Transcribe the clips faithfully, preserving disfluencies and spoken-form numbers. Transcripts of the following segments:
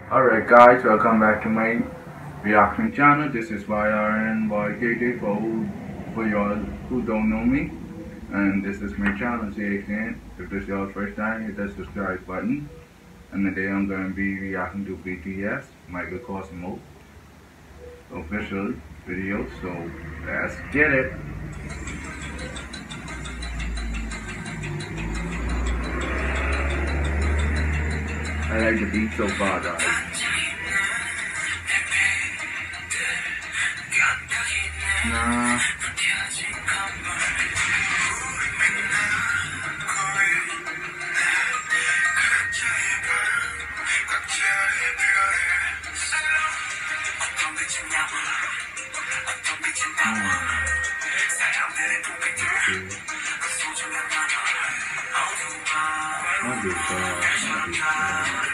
Alright guys, welcome back to my reaction channel. This is Y R N Y K T for who, for y'all who don't know me. And this is my channel, see again. If this is your first time, hit that subscribe button. And today I'm going to be reacting to B T S, Michael Cosmo official video. So let's get it. I like the beat so far, guys. Nah. Not too far, not too far.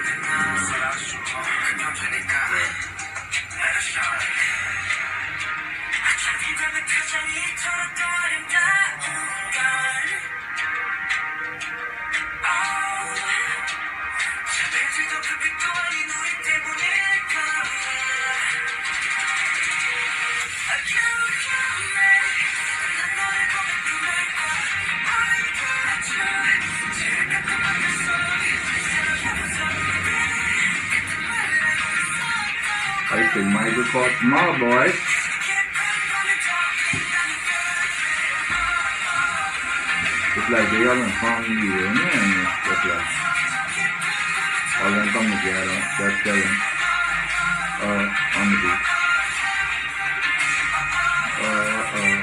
I think Michael Cosmo, boys. It's like they haven't found you, man. It's like all them come together, just chilling. Uh, on the beach. Uh, uh.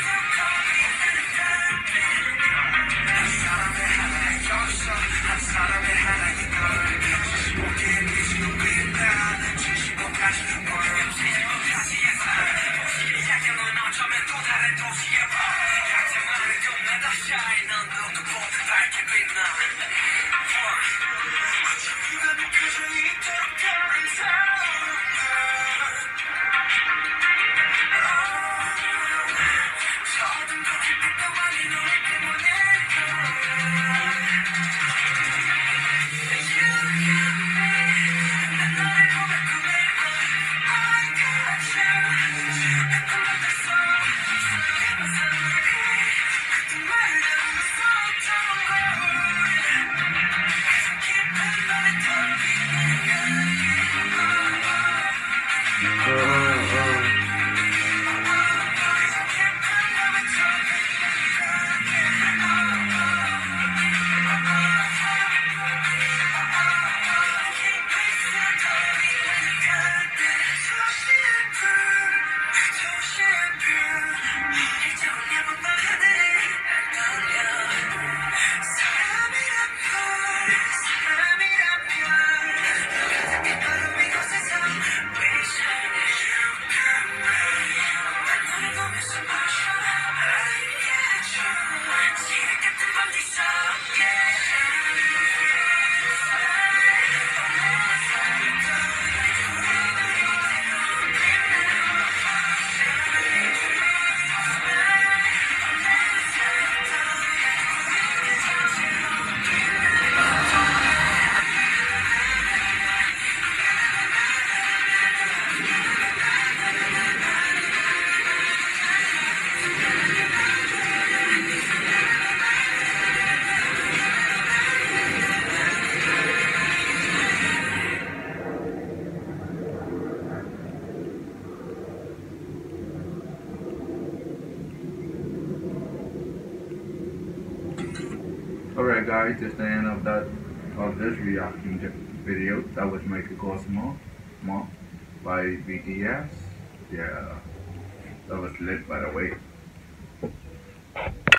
Alright guys, that's the end of that of this reaction video. That was Michael Cosmo by B T S. Yeah, that was lit by the way.